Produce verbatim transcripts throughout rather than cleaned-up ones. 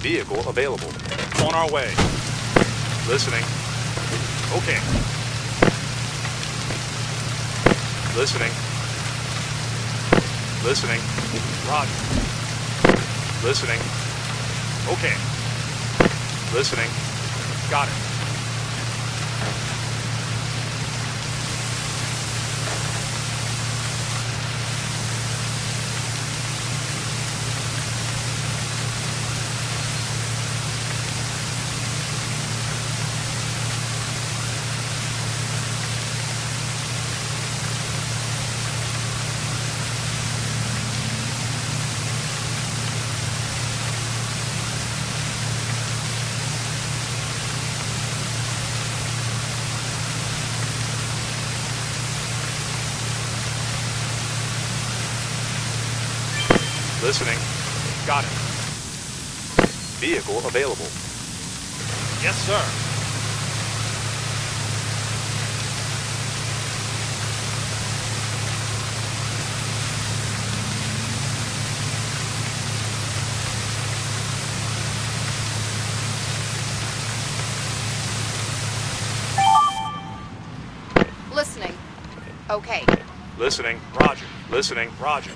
Vehicle available. On our way. Listening. Okay. Listening. Listening. Roger. Listening. Okay. Listening. Got it. Listening. Got it. Vehicle available. Yes, sir. Listening. Okay. Listening. Roger. Listening. Roger.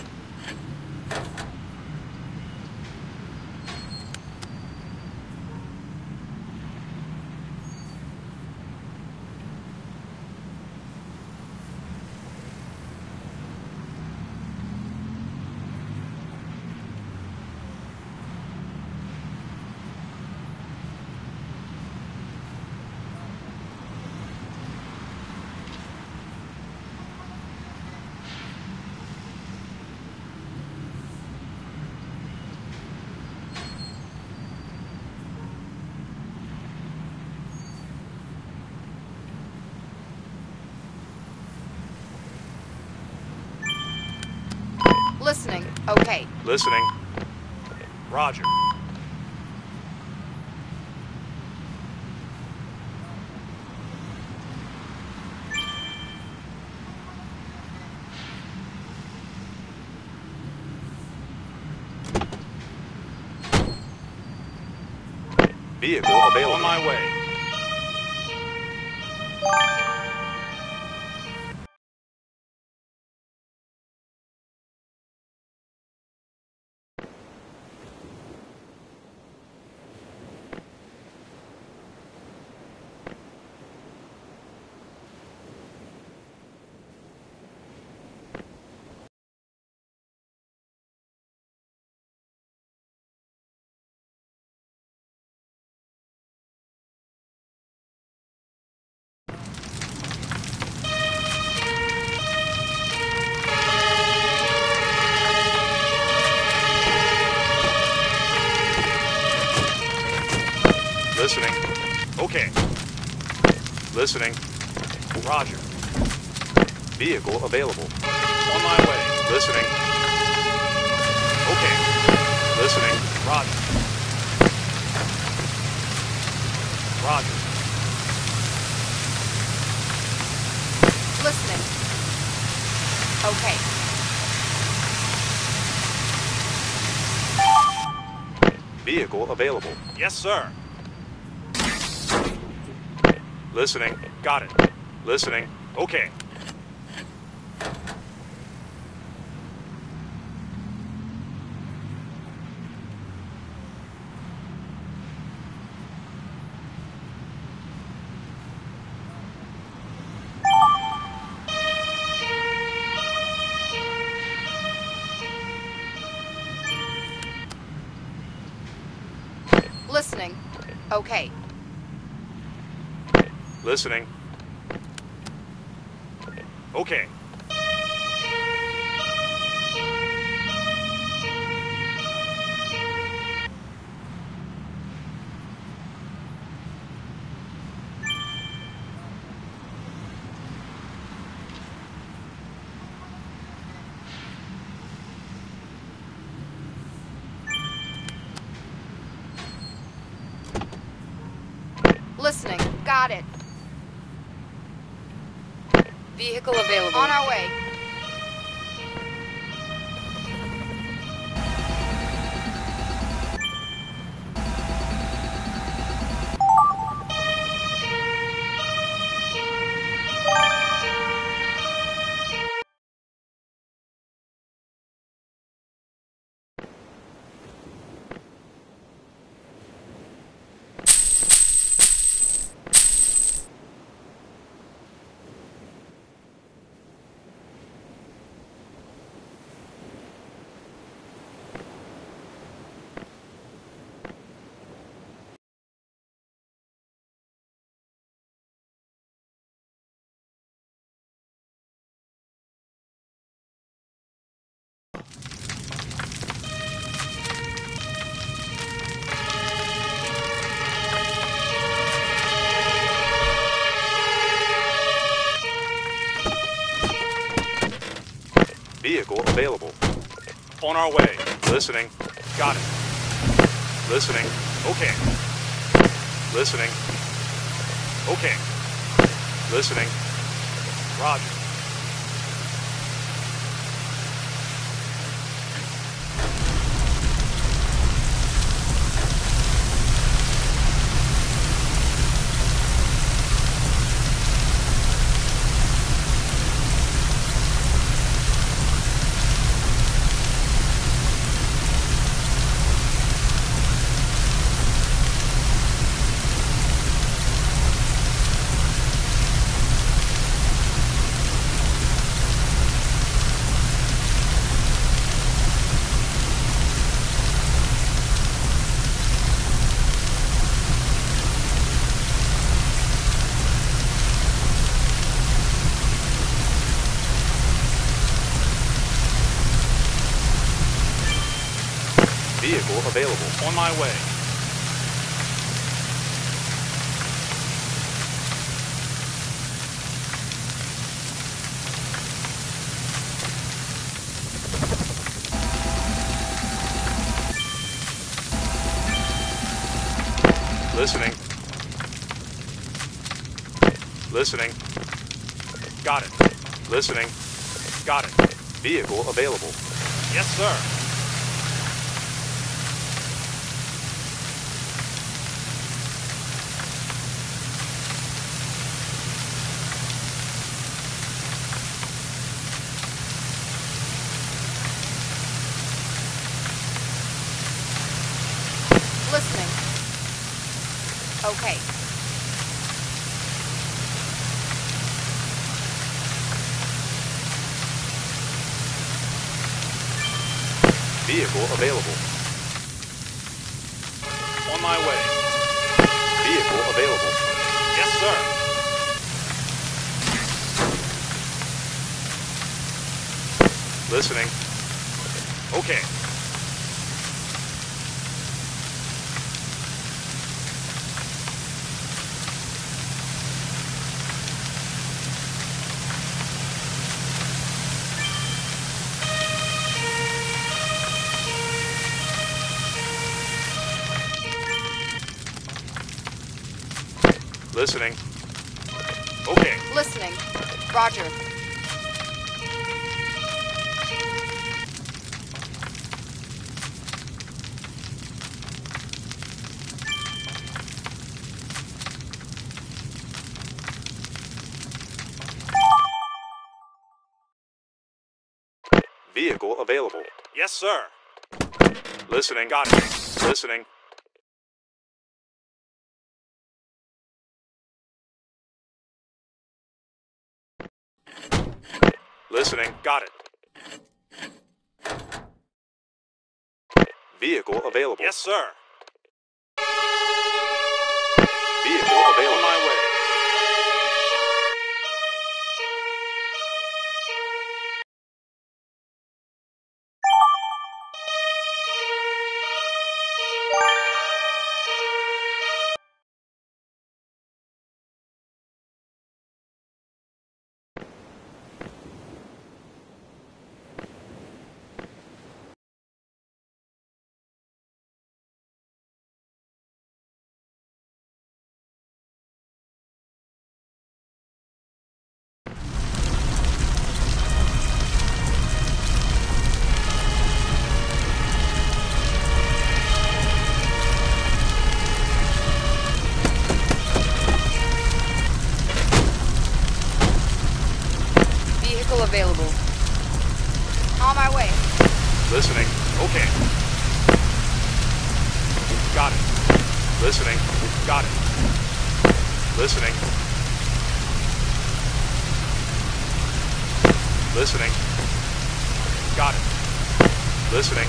Listening. Okay. Listening. Roger. Vehicle available. On my way. Listening. Okay. Listening. Roger. Vehicle available. On my way. Listening. Okay. Listening. Roger. Roger. Listening. Okay. Vehicle available. Yes, sir. Listening. Got it. Listening. Okay. Listening. Okay. Listening. Okay. Listening. Got it. Vehicle available. On our way. Vehicle available. On our way. Listening. Got it. Listening. Okay. Listening. Okay. Listening. Roger. Vehicle available. On my way. Listening. Listening. Got it. Listening. Got it. Vehicle available. Yes, sir. Listening. Okay. Vehicle available. On my way. Vehicle available. Yes, sir. Listening. Okay. Listening. Okay. Listening. Roger. Vehicle available. Yes, sir. Listening. Got it. Listening. Listening. Got it. Vehicle available. Yes, sir. Vehicle On available. my way. Vehicle available. On my way. Listening. Okay. Got it. Listening. Got it. Listening. Listening. Got it. Listening.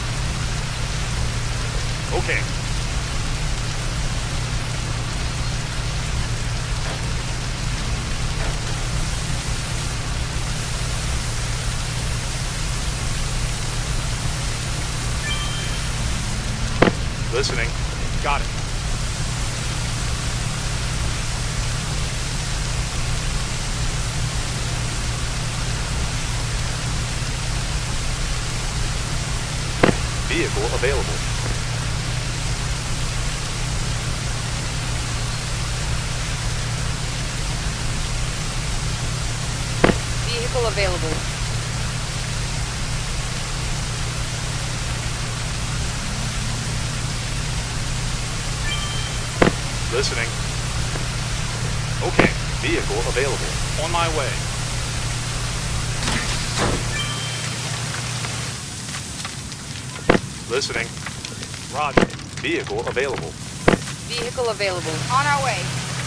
Okay. Listening. Got it. Vehicle available. Vehicle available. Listening. Okay. Vehicle available. On my way. Listening. Roger. Vehicle available. Vehicle available. On our way.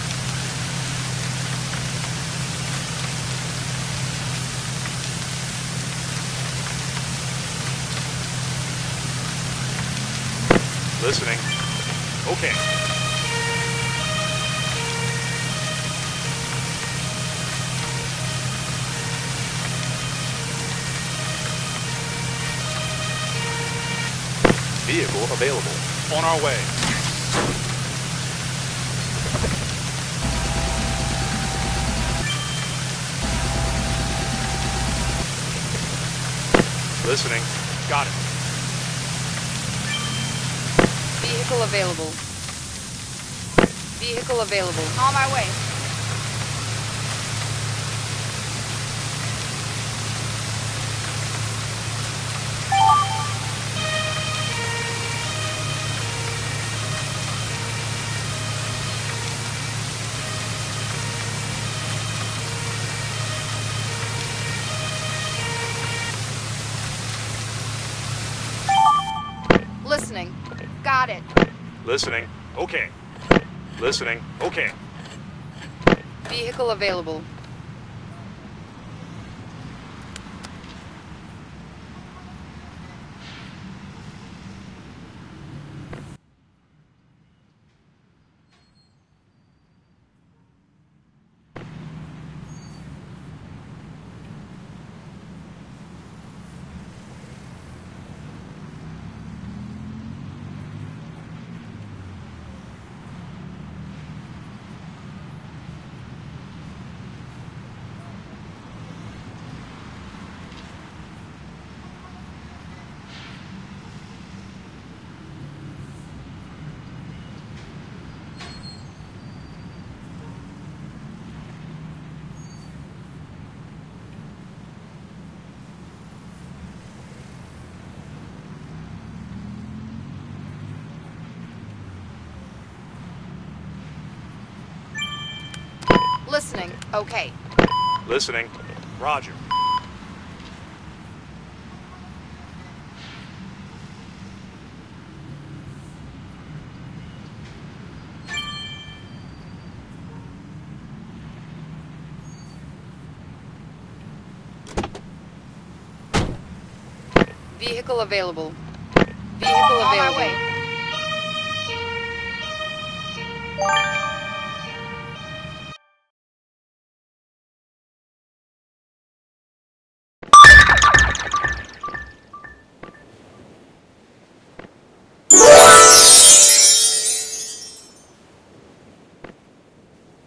Listening. Okay. Vehicle available. On our way. Listening. Got it. Vehicle available. Vehicle available. On my way. Listening. Got it. Listening. Okay. Listening. Okay. Vehicle available. Listening. Okay. Listening. Roger. Vehicle available. Vehicle On my available. way.